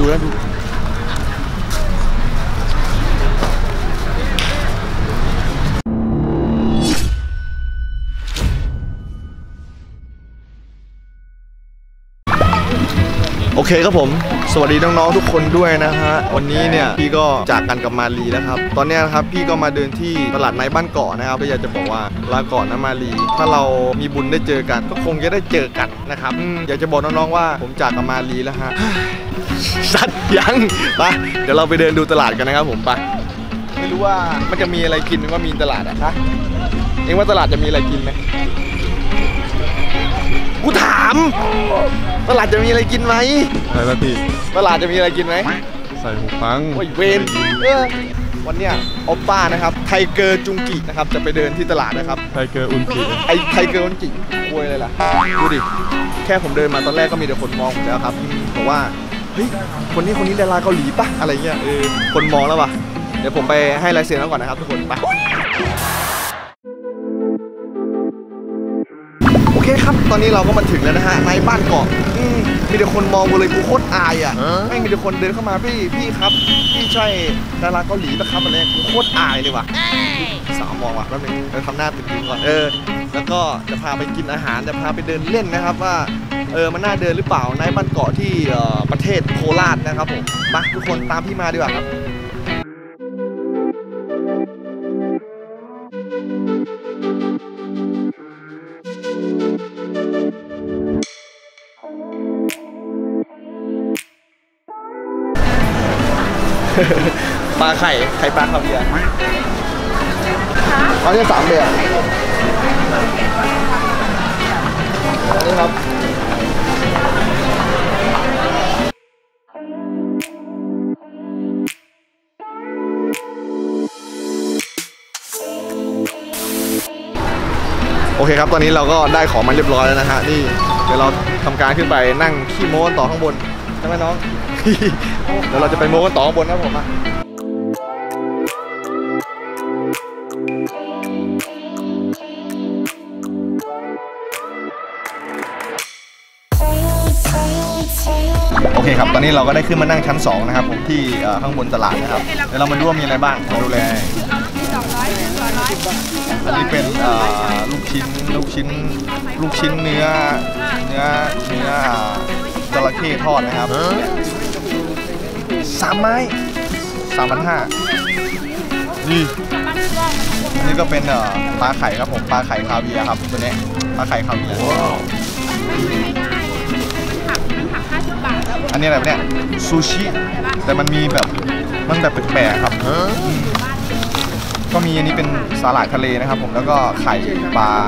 นะดูโอเคครับผมสวัสดีน้องๆทุกคนด้วยนะฮะวันนี้เนี่ยพี่ก็จากกันกับมาลีแล้วครับตอนนี้นะครับพี่ก็มาเดินที่ตลาดในบ้านเกาะนะครับก็อยากจะบอกว่าลาก่อนนะมาลีถ้าเรามีบุญได้เจอกันก็คงจะได้เจอกันนะครับอยากจะบอกน้องๆว่าผมจากกับมาลีแล้วฮะสัตว์ยังไปเดี๋ยวเราไปเดินดูตลาดกันนะครับผมไปไม่รู้ว่ามันจะมีอะไรกินว่ามีตลาดอะฮะเองว่าตลาดจะมีอะไรกินไหมกูถามตลาดจะมีอะไรกินไหมอะไรนะพี่ตลาดจะมีอะไรกินไหมใส่หูฟังโอ้ยเวนวันเนี้ยโอป้านะครับไทเกอร์จุงกินะครับจะไปเดินที่ตลาดนะครับไทเกอร์อุนจิไทเกอร์อุนจิอวยเลยล่ะดูดิแค่ผมเดินมาตอนแรกก็มีแต่คนมองผมแล้วครับบอกว่าเฮ้ยคนนี้ดาราเกาหลีปะอะไรเงี้ยคนมองแล้วป่ะเดี๋ยวผมไปให้ลายเซ็นแล้วก่อนนะครับทุกคนไปโอเคครับตอนนี้เราก็มาถึงแล้วนะฮะในบ้านเกาะมีแต่คนมองเลยกูโคตรอายอ่ะไม่มีแต่คนเดินเข้ามาพี่ครับพี่ใช่ดาราเกาหลีปะครับอะไรกูโคตรอายเลยว่ะสาวมองว่ะแป๊บนึงไปทำหน้าตึงๆก่อนแล้วก็จะพาไปกินอาหารจะพาไปเดินเล่นนะครับว่ามันน่าเดินหรือเปล่าในบ้านเกาะที่ประเทศโคราชนะครับผมมาทุกคนตามพี่มาดีกว่าครับปลาไข่ปลาคาเวียร์เขาจะ3 แบบนี่ครับโอเคครับตอนนี้เราก็ได้ของมาเรียบร้อยแล้วนะฮะนี่เดี๋ยวเราทำการขึ้นไปนั่งขี้โม้ต่อข้างบนใช่ไหมน้อง เดี๋ยวเราจะไปโม้กันต่อข้างบนครับผมโอเคครับตอนนี้เราก็ได้ขึ้นมานั่งชั้น2นะครับผมที่ข้างบนตลาดนะครับเดี๋ยวเรามาดูว่ามีอะไรบ้างมาดูเลยอันนี้เป็นลูกชิ้นเนื้อจระเข้ทอดนะครับ3 ไม้ 3,500นี่ก็เป็นปลาไข่ครับผมปลาไข่คาเวียร์ครับตัวนี้ปลาไข่คาเวียร์อันนี้อะไรเนี่ยซูชิแต่มันมีแบบแปลกๆครับก็มีอันนี้เป็นสาหร่ายทะเลนะครับผมแล้วก็ไข่ปลา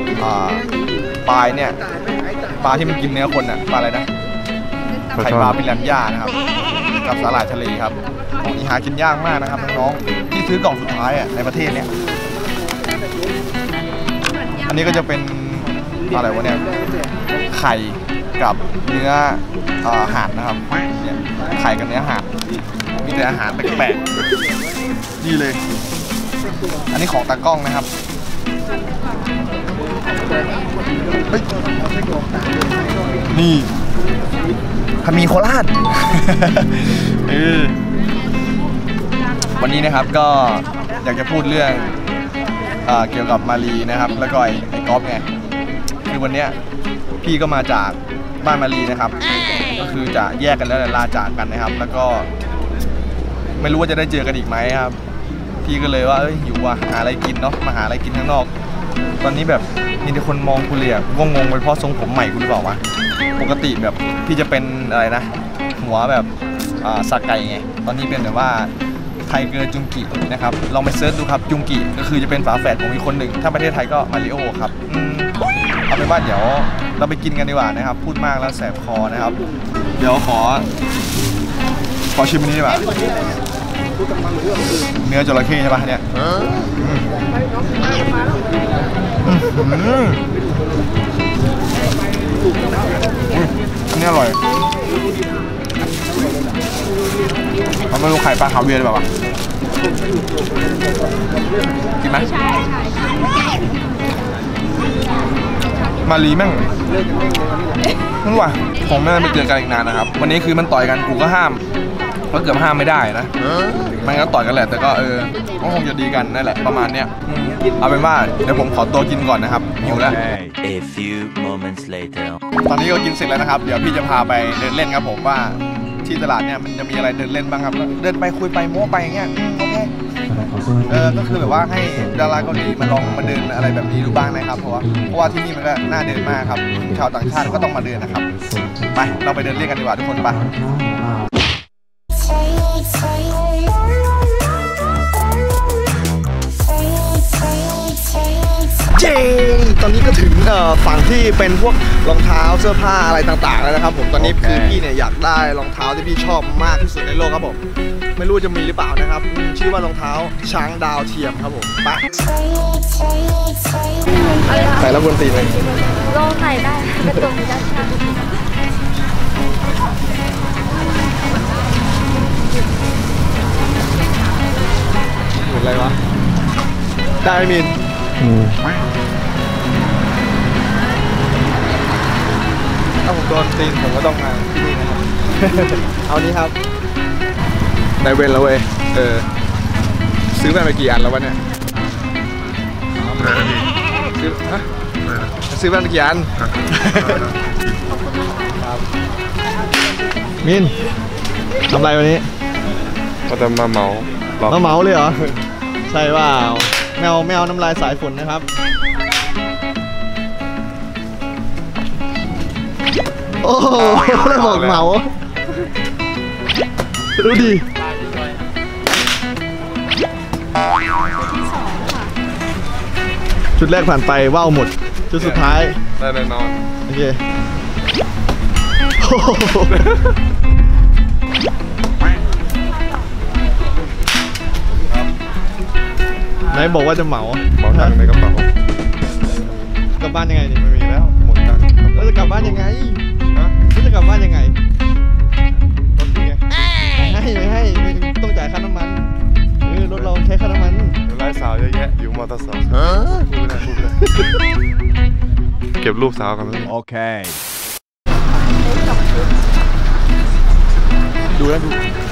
เนี่ยปลาที่มันกินเนื้อคนอ่ะปลาอะไรนะไข่ปลาปิรันย่านะครับกับสาหร่ายทะเลครับของอีหากินยากมากนะครับน้องๆที่ซื้อกล่องสุดท้ายอ่ะในประเทศเนี้ยอันนี้ก็จะเป็นอะไรวะเนี่ยไข่กับเนื้อห่านนะครับเนี่ยไข่กับเนื้อห่านมีแต่อาหารแปลกๆนี่เลยอันนี้ของตากล้องนะครับนี่พามีโคราช วันนี้นะครับก็อยากจะพูดเรื่องเกี่ยวกับมาลีนะครับแล้วก็ไอ้ก๊อฟไงคือวันเนี้ยพี่ก็มาจากบ้านมาลีนะครับก็คือจะแยกกันแล้วลาจากกันนะครับแล้วก็ไม่รู้ว่าจะได้เจอกันอีกไหมครับพี่ก็เลยว่าอยู่ว่าหาอะไรกินเนาะมาหาอะไรกินข้างนอกตอนนี้แบบมีแต่คนมองกูเลยอ่ะก็งงไปเพราะทรงผมใหม่กูหรือเปล่าวะปกติแบบพี่จะเป็นอะไรนะหัวแบบสักไก่ไงตอนนี้เป็นแบบว่าไทเกอร์จุงกินะครับลองไปเซิร์ชดูครับจุงกิก็คือจะเป็นฝาแฝดของอีกคนหนึ่งถ้าประเทศไทยก็มาริโอครับเอาเป็นว่าเดี๋ยวเราไปกินกันดีกว่านะครับพูดมากแล้วแสบคอนะครับเดี๋ยวขอชิมอันนี้ดีกว่าเนื้อจระเข้ใช่ปะเนี่ยอันนี้อร่อยมันไม่รู้ไข่ปลาคาเวียร์หรือเปล่าวะกินไหมมาลีแม่งไม่รู้ว่ะผมไม่ได้ไปเจอกันอีกนานนะครับวันนี้คือมันต่อยกันกูก็ห้ามก็เกือบห้ามไม่ได้นะมันก็ต่อยกันแหละแต่ก็ก็คงจะดีกันนั่นแหละประมาณเนี้ยเอาเป็นว่าเดี๋ยวผมขอตัวกินก่อนนะครับหิวแล้ว A few moments later ตอนนี้ก็กินเสร็จแล้วนะครับเดี๋ยวพี่จะพาไปเดินเล่นครับผมว่าที่ตลาดเนี่ยมันจะมีอะไรเดินเล่นบ้างครับเดินไปคุยไปโม้ไปอย่างเงี้ยโอเคก็คือแบบว่าให้ดาราเกาหลีมาลองมาเดินอะไรแบบนี้ดูบ้างนะครับเพราะว่าที่นี่มันก็น่าเดินมากครับชาวต่างชาติก็ต้องมาเดินนะครับไปเราไปเดินเล่นกันดีกว่าทุกคนไปเย้ตอนนี้ก็ถึงฝั่งที่เป็นพวกรองเท้าเสื้อผ้าอะไรต่างๆแล้วนะครับผมตอนนี้คือพี่เนี่ยอยากได้รองเท้าที่พี่ชอบมากที่สุดในโลกครับผมไม่รู้จะมีหรือเปล่านะครับชื่อว่ารองเท้าช้างดาวเทียมครับผมไปใส่แล้วบนตีนเลยลองใส่ได้กระตุ้นด้านข้างเหมือนอะไรวะได้ไหมมินถ้าผมโดนตีนผมก็ต้องมาที่นี่นะครับ เอานี้ครับได้เว้นแล้วเว้ยซื้อไปกี่อันแล้ววะเนี่ยซื้อไปกี่อันครับมินทำไรวันนี้ก็จะมาเมาเลยเหรอใช่ว่าแมวน้ำลายสายฝนนะครับโอ้โหแล้วบอกเมาดูดิชุดแรกผ่านไปว่าวหมดชุดสุดท้ายได้แน่นอนโอเคไหนบอกว่าจะเหมาตังค์ในกระเป๋ากลับบ้านยังไงนี่ไม่มีแล้วหมดตังค์แล้วจะกลับบ้านยังไงแล้วจะกลับบ้านยังไงรถไงไม่ให้ต้องจ่ายค่าน้ำมันรถเราใช้ค่าน้ำมันไล่สาวเยอะแยะอยู่มอเตอร์ไซค์พูดไม่ได้เก็บรูปสาวกันเลยโอเคดูแล้วดู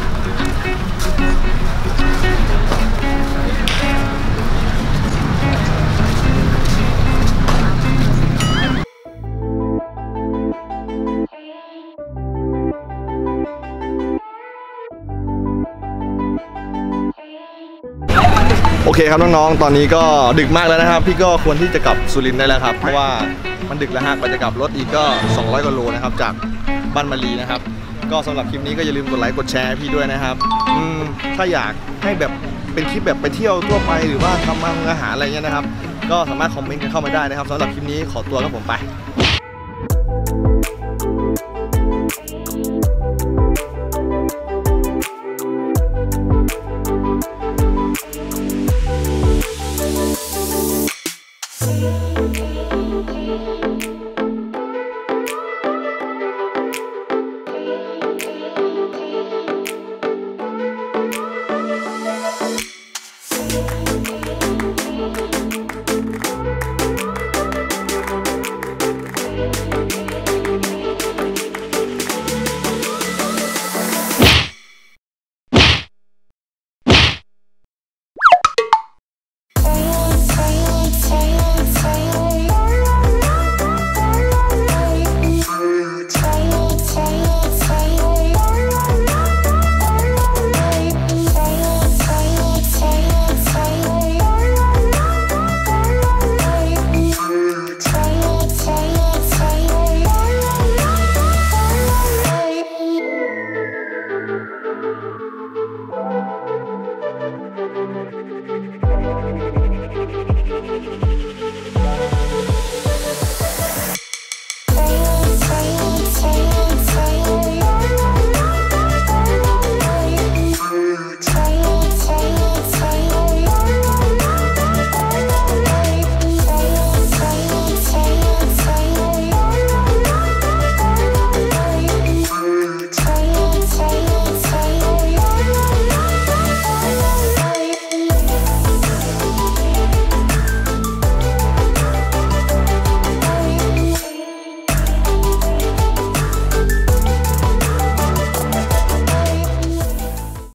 โอเคครับน้องๆตอนนี้ก็ดึกมากแล้วนะครับพี่ก็ควรที่จะกลับสุรินทร์ได้แล้วครับเพราะว่ามันดึกแล้วฮะกว่าจะกลับรถอีกก็200กว่าโลนะครับจากบ้านมาลีนะครับก็สำหรับคลิปนี้ก็อย่าลืมกดไลค์กดแชร์พี่ด้วยนะครับถ้าอยากให้แบบเป็นคลิปแบบไปเที่ยวทั่วไปหรือว่าทำอาหารอะไรเงี้ยนะครับก็สามารถคอมเมนต์กันเข้ามาได้นะครับสำหรับคลิปนี้ขอตัวครับผมไป